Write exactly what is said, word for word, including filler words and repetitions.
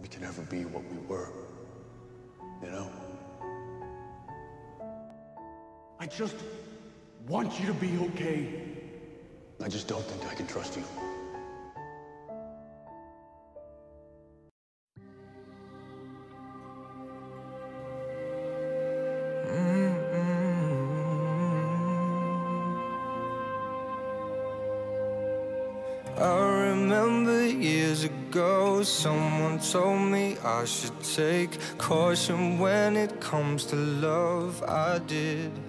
can ever be what we were, you know? I just want you to be okay. I just don't think I can trust you. I remember years ago, someone told me I should take caution when it comes to love. I did.